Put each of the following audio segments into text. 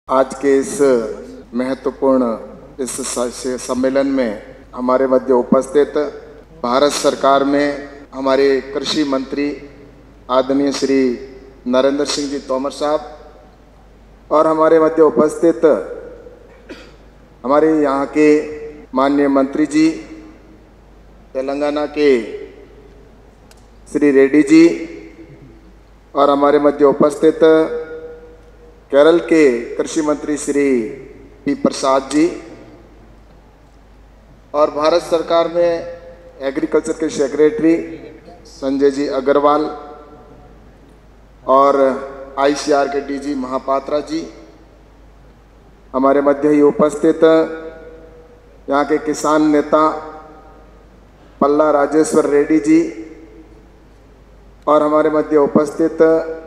आज के इस महत्वपूर्ण इस सम्मेलन में हमारे मध्य उपस्थित भारत सरकार में हमारे कृषि मंत्री आदरणीय श्री नरेंद्र सिंह जी तोमर साहब और हमारे मध्य उपस्थित हमारे यहाँ के माननीय मंत्री जी, तेलंगाना के श्री रेड्डी जी और हमारे मध्य उपस्थित केरल के कृषि मंत्री श्री पी प्रसाद जी और भारत सरकार में एग्रीकल्चर के सेक्रेटरी संजय जी अग्रवाल और आईसीआर के डीजी महापात्रा जी, हमारे मध्य ही उपस्थित यहाँ के किसान नेता पल्ला राजेश्वर रेड्डी जी और हमारे मध्य उपस्थित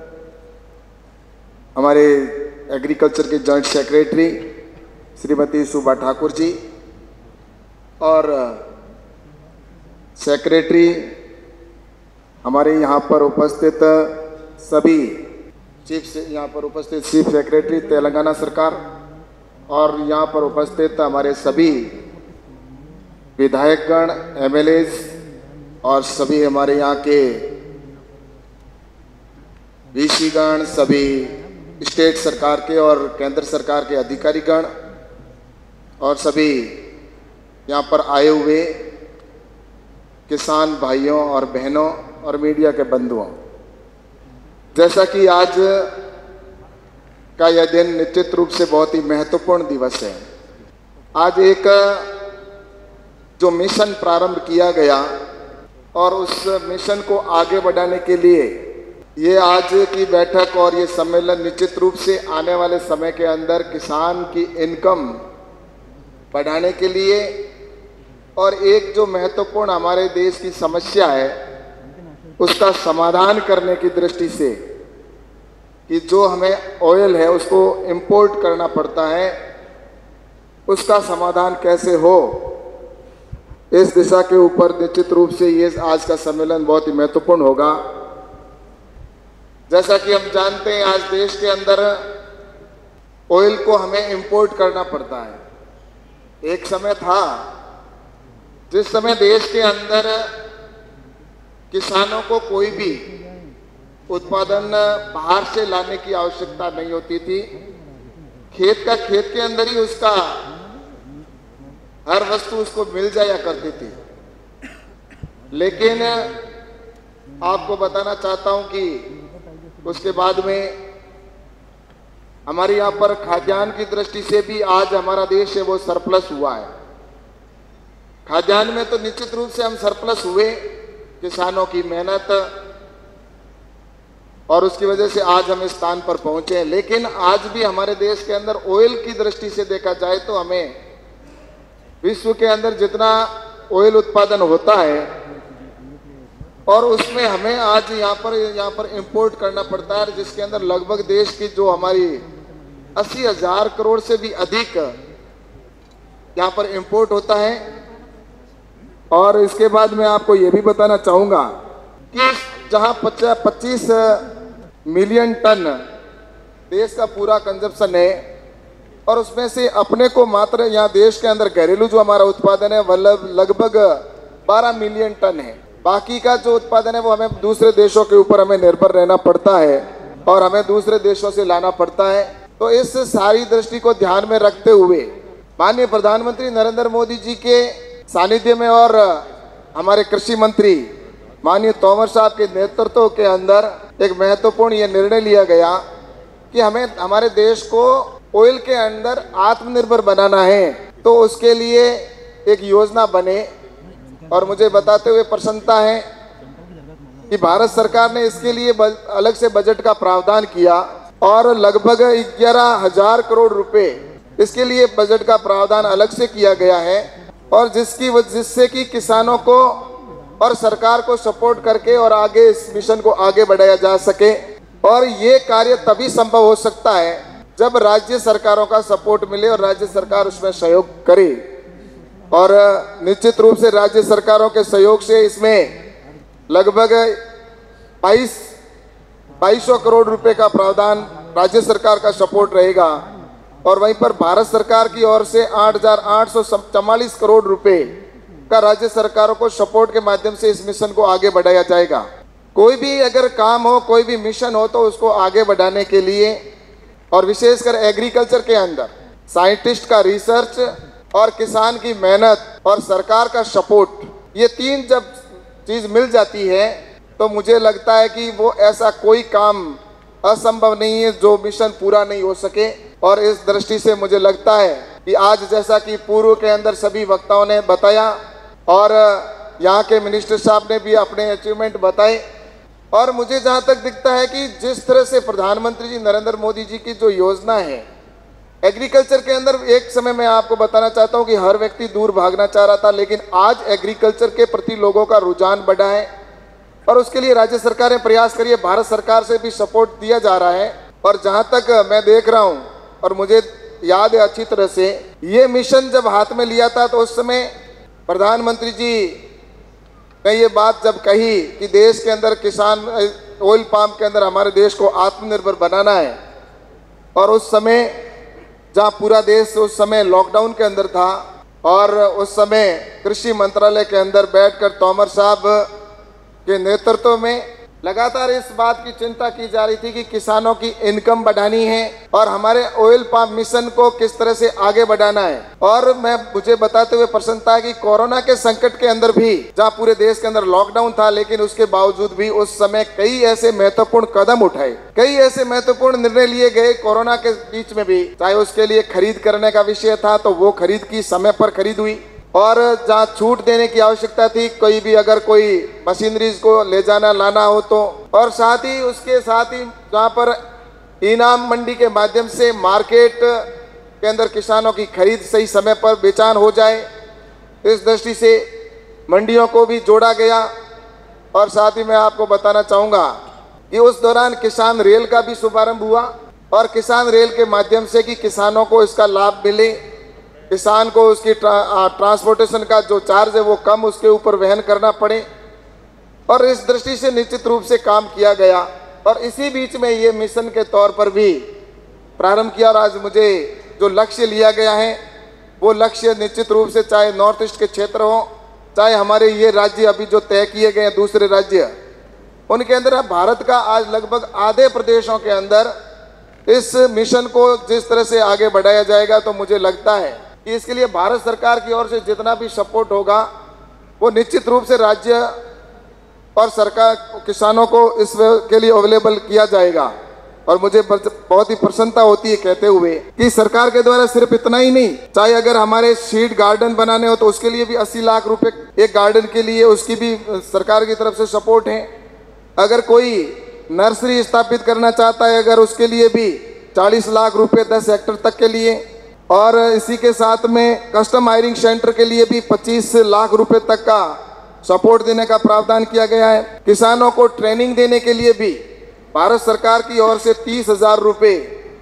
हमारे एग्रीकल्चर के जॉइंट सेक्रेटरी श्रीमती सुभा ठाकुर जी और सेक्रेटरी हमारे यहाँ पर उपस्थित सभी यहाँ पर उपस्थित चीफ सेक्रेटरी तेलंगाना सरकार और यहाँ पर उपस्थित हमारे सभी विधायकगण, एमएलएज और सभी हमारे यहाँ के वीसीगण, सभी स्टेट सरकार के और केंद्र सरकार के अधिकारीगण और सभी यहाँ पर आए हुए किसान भाइयों और बहनों और मीडिया के बंधुओं, जैसा कि आज का यह दिन निश्चित रूप से बहुत ही महत्वपूर्ण दिवस है। आज एक जो मिशन प्रारंभ किया गया और उस मिशन को आगे बढ़ाने के लिए ये आज की बैठक और ये सम्मेलन निश्चित रूप से आने वाले समय के अंदर किसान की इनकम बढ़ाने के लिए और एक जो महत्वपूर्ण हमारे देश की समस्या है उसका समाधान करने की दृष्टि से कि जो हमें ऑयल है उसको इंपोर्ट करना पड़ता है, उसका समाधान कैसे हो, इस दिशा के ऊपर निश्चित रूप से ये आज का सम्मेलन बहुत ही महत्वपूर्ण होगा। जैसा कि हम जानते हैं आज देश के अंदर ऑयल को हमें इंपोर्ट करना पड़ता है। एक समय था जिस समय देश के अंदर किसानों को कोई भी उत्पादन बाहर से लाने की आवश्यकता नहीं होती थी। खेत के अंदर ही उसका हर वस्तु उसको मिल जाया करती थी। लेकिन आपको बताना चाहता हूं कि उसके बाद में हमारे यहाँ पर खाद्यान्न की दृष्टि से भी आज हमारा देश है वो सरप्लस हुआ है। खाद्यान्न में तो निश्चित रूप से हम सरप्लस हुए, किसानों की मेहनत और उसकी वजह से आज हम इस स्थान पर पहुंचे हैं। लेकिन आज भी हमारे देश के अंदर ऑयल की दृष्टि से देखा जाए तो हमें विश्व के अंदर जितना ऑयल उत्पादन होता है और उसमें हमें आज यहाँ पर इंपोर्ट करना पड़ता है, जिसके अंदर लगभग देश की जो हमारी 80,000 करोड़ से भी अधिक यहाँ पर इंपोर्ट होता है। और इसके बाद मैं आपको ये भी बताना चाहूँगा कि जहाँ 25 मिलियन टन देश का पूरा कंजप्शन है और उसमें से अपने को मात्र यहाँ देश के अंदर घरेलू जो हमारा उत्पादन है लगभग 12 मिलियन टन है। बाकी का जो उत्पादन है वो हमें दूसरे देशों के ऊपर हमें निर्भर रहना पड़ता है और हमें दूसरे देशों से लाना पड़ता है। तो इस सारी दृष्टि को ध्यान में रखते हुए माननीय प्रधानमंत्री नरेंद्र मोदी जी के सानिध्य में और हमारे कृषि मंत्री माननीय तोमर साहब के नेतृत्व के अंदर एक महत्वपूर्ण ये निर्णय लिया गया कि हमें हमारे देश को ऑयल के अंदर आत्मनिर्भर बनाना है। तो उसके लिए एक योजना बने और मुझे बताते हुए प्रसन्नता है कि भारत सरकार ने इसके लिए अलग से बजट का प्रावधान किया और लगभग 11,000 करोड़ रुपए इसके लिए बजट का प्रावधान अलग से किया गया है और जिससे कि किसानों को और सरकार को सपोर्ट करके और आगे इस मिशन को आगे बढ़ाया जा सके। और ये कार्य तभी संभव हो सकता है जब राज्य सरकारों का सपोर्ट मिले और राज्य सरकार उसमें सहयोग करे। और निश्चित रूप से राज्य सरकारों के सहयोग से इसमें लगभग 2200 करोड़ रुपए का प्रावधान राज्य सरकार का सपोर्ट रहेगा और वहीं पर भारत सरकार की ओर से 8,844 करोड़ रुपए का राज्य सरकारों को सपोर्ट के माध्यम से इस मिशन को आगे बढ़ाया जाएगा। कोई भी अगर काम हो, कोई भी मिशन हो, तो उसको आगे बढ़ाने के लिए और विशेषकर एग्रीकल्चर के अंदर साइंटिस्ट का रिसर्च और किसान की मेहनत और सरकार का सपोर्ट, ये तीन जब चीज मिल जाती है तो मुझे लगता है कि वो ऐसा कोई काम असंभव नहीं है जो मिशन पूरा नहीं हो सके। और इस दृष्टि से मुझे लगता है कि आज जैसा कि पूर्व के अंदर सभी वक्ताओं ने बताया और यहाँ के मिनिस्टर साहब ने भी अपने अचीवमेंट बताए, और मुझे जहाँ तक दिखता है कि जिस तरह से प्रधानमंत्री जी नरेंद्र मोदी जी की जो योजना है एग्रीकल्चर के अंदर, एक समय मैं आपको बताना चाहता हूँ कि हर व्यक्ति दूर भागना चाह रहा था, लेकिन आज एग्रीकल्चर के प्रति लोगों का रुझान बढ़ा है और उसके लिए राज्य सरकारें प्रयास करिए, भारत सरकार से भी सपोर्ट दिया जा रहा है। और जहाँ तक मैं देख रहा हूँ और मुझे याद है अच्छी तरह से, ये मिशन जब हाथ में लिया था तो उस समय प्रधानमंत्री जी ने ये बात जब कही कि देश के अंदर किसान ऑयल पाम के अंदर हमारे देश को आत्मनिर्भर बनाना है, और उस समय जहाँ पूरा देश उस समय लॉकडाउन के अंदर था और उस समय कृषि मंत्रालय के अंदर बैठकर तोमर साहब के नेतृत्व में लगातार इस बात की चिंता की जा रही थी कि किसानों की इनकम बढ़ानी है और हमारे ऑयल पाम मिशन को किस तरह से आगे बढ़ाना है। और मुझे बताते हुए प्रसन्नता है कि कोरोना के संकट के अंदर भी, जहां पूरे देश के अंदर लॉकडाउन था, लेकिन उसके बावजूद भी उस समय कई ऐसे महत्वपूर्ण कदम उठाए, कई ऐसे महत्वपूर्ण निर्णय लिए गए कोरोना के बीच में भी। चाहे उसके लिए खरीद करने का विषय था तो वो खरीद की समय पर खरीद हुई, और जहाँ छूट देने की आवश्यकता थी, कोई भी अगर कोई मशीनरीज को ले जाना लाना हो तो, और साथ ही उसके साथ ही जहाँ पर इनाम मंडी के माध्यम से मार्केट के अंदर किसानों की खरीद सही समय पर बेचान हो जाए, इस दृष्टि से मंडियों को भी जोड़ा गया। और साथ ही मैं आपको बताना चाहूँगा कि उस दौरान किसान रेल का भी शुभारंभ हुआ, और किसान रेल के माध्यम से कि किसानों को इसका लाभ मिले, किसान को उसकी ट्रांसपोर्टेशन का जो चार्ज है वो कम उसके ऊपर वहन करना पड़े, और इस दृष्टि से निश्चित रूप से काम किया गया। और इसी बीच में ये मिशन के तौर पर भी प्रारंभ किया, और आज मुझे जो लक्ष्य लिया गया है वो लक्ष्य निश्चित रूप से चाहे नॉर्थ ईस्ट के क्षेत्र हो, चाहे हमारे ये राज्य अभी जो तय किए गए हैं दूसरे राज्य, उनके अंदर भारत का आज लगभग आधे प्रदेशों के अंदर इस मिशन को जिस तरह से आगे बढ़ाया जाएगा, तो मुझे लगता है कि इसके लिए भारत सरकार की ओर से जितना भी सपोर्ट होगा वो निश्चित रूप से राज्य और सरकार किसानों को इस के लिए अवेलेबल किया जाएगा। और मुझे बहुत ही प्रसन्नता होती है कहते हुए कि सरकार के द्वारा सिर्फ इतना ही नहीं, चाहे अगर हमारे सीड गार्डन बनाने हो तो उसके लिए भी 80 लाख रुपए एक गार्डन के लिए, उसकी भी सरकार की तरफ से सपोर्ट है। अगर कोई नर्सरी स्थापित करना चाहता है, अगर उसके लिए भी 40 लाख रुपए 10 हेक्टेयर तक के लिए, और इसी के साथ में कस्टम हायरिंग सेंटर के लिए भी 25 लाख रुपए तक का सपोर्ट देने का प्रावधान किया गया है। किसानों को ट्रेनिंग देने के लिए भी भारत सरकार की ओर से 30,000 रुपये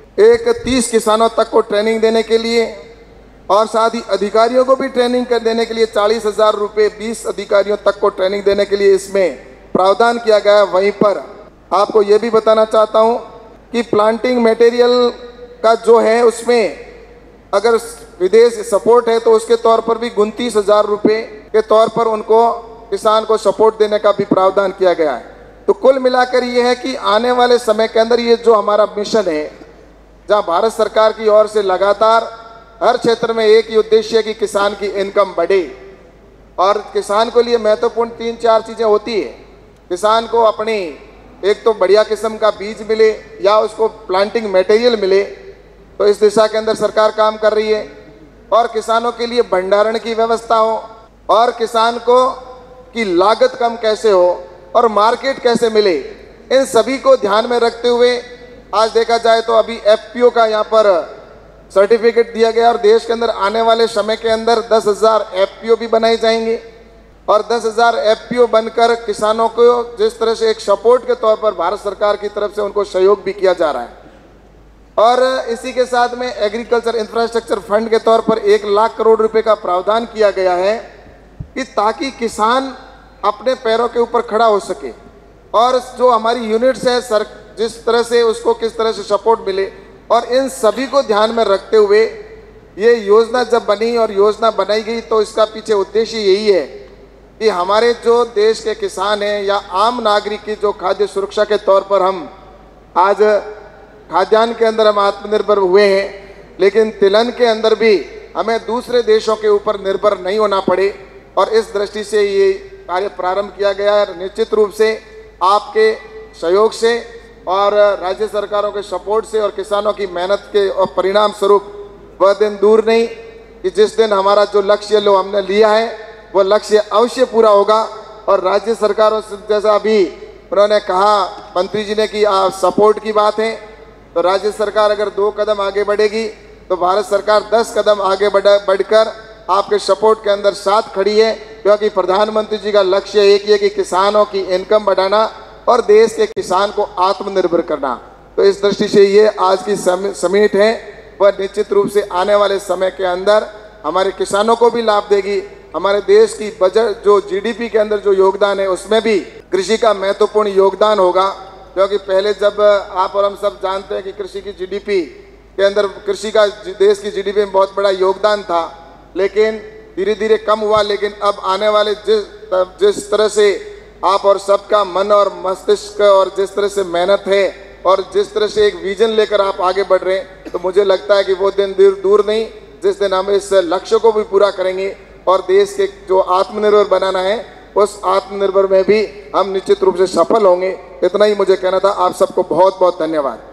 30 किसानों तक को ट्रेनिंग देने के लिए, और साथ ही अधिकारियों को भी ट्रेनिंग कर देने के लिए 40,000 रुपये 20 अधिकारियों तक को ट्रेनिंग देने के लिए इसमें प्रावधान किया गया है। वहीं पर आपको ये भी बताना चाहता हूँ कि प्लांटिंग मटेरियल का जो है उसमें अगर विदेश सपोर्ट है तो उसके तौर पर भी 29,000 रुपये के तौर पर उनको किसान को सपोर्ट देने का भी प्रावधान किया गया है। तो कुल मिलाकर ये है कि आने वाले समय के अंदर ये जो हमारा मिशन है, जहां भारत सरकार की ओर से लगातार हर क्षेत्र में एक ही उद्देश्य है कि किसान की इनकम बढ़े, और किसान के लिए महत्वपूर्ण 3-4 चीज़ें होती है। किसान को अपनी एक तो बढ़िया किस्म का बीज मिले या उसको प्लांटिंग मटेरियल मिले, तो इस दिशा के अंदर सरकार काम कर रही है। और किसानों के लिए भंडारण की व्यवस्था हो, और किसान को की लागत कम कैसे हो और मार्केट कैसे मिले, इन सभी को ध्यान में रखते हुए आज देखा जाए तो अभी एफपीओ का यहाँ पर सर्टिफिकेट दिया गया, और देश के अंदर आने वाले समय के अंदर 10,000 एफपीओ भी बनाए जाएंगे, और 10,000 एफपीओ बनकर किसानों को जिस तरह से एक सपोर्ट के तौर पर भारत सरकार की तरफ से उनको सहयोग भी किया जा रहा है। और इसी के साथ में एग्रीकल्चर इंफ्रास्ट्रक्चर फंड के तौर पर 1 लाख करोड़ रुपए का प्रावधान किया गया है कि ताकि किसान अपने पैरों के ऊपर खड़ा हो सके, और जो हमारी यूनिट्स है सर जिस तरह से उसको किस तरह से सपोर्ट मिले, और इन सभी को ध्यान में रखते हुए ये योजना जब बनी और योजना बनाई गई तो इसका पीछे उद्देश्य यही है कि हमारे जो देश के किसान हैं या आम नागरिक की जो खाद्य सुरक्षा के तौर पर हम आज खाद्यान्न के अंदर हम आत्मनिर्भर हुए हैं, लेकिन तिलहन के अंदर भी हमें दूसरे देशों के ऊपर निर्भर नहीं होना पड़े। और इस दृष्टि से ये कार्य प्रारंभ किया गया है। निश्चित रूप से आपके सहयोग से और राज्य सरकारों के सपोर्ट से और किसानों की मेहनत के और परिणाम स्वरूप वह दिन दूर नहीं कि जिस दिन हमारा जो लक्ष्य लो हमने लिया है वो लक्ष्य अवश्य पूरा होगा। और राज्य सरकारों से जैसा अभी उन्होंने कहा मंत्री जी ने कि सपोर्ट की बात है, तो राज्य सरकार अगर 2 कदम आगे बढ़ेगी तो भारत सरकार 10 कदम आगे बढ़कर आपके सपोर्ट के अंदर साथ खड़ी है, क्योंकि प्रधानमंत्री जी का लक्ष्य एक ही है कि किसानों की इनकम बढ़ाना और देश के किसान को आत्मनिर्भर करना। तो इस दृष्टि से ये आज की समिट है वह निश्चित रूप से आने वाले समय के अंदर हमारे किसानों को भी लाभ देगी। हमारे देश की बजट जो जीडीपी के अंदर जो योगदान है उसमें भी कृषि का महत्वपूर्ण योगदान होगा, क्योंकि पहले जब आप और हम सब जानते हैं कि कृषि की जीडीपी के अंदर कृषि का देश की जीडीपी में बहुत बड़ा योगदान था, लेकिन धीरे धीरे कम हुआ। लेकिन अब आने वाले जिस तरह से आप और सबका मन और मस्तिष्क और जिस तरह से मेहनत है और जिस तरह से एक विजन लेकर आप आगे बढ़ रहे हैं, तो मुझे लगता है कि वो दिन दूर नहीं जिस दिन हम इस लक्ष्य को भी पूरा करेंगे और देश के जो आत्मनिर्भर बनाना है उस आत्मनिर्भर में भी हम निश्चित रूप से सफल होंगे। इतना ही मुझे कहना था। आप सबको बहुत बहुत धन्यवाद।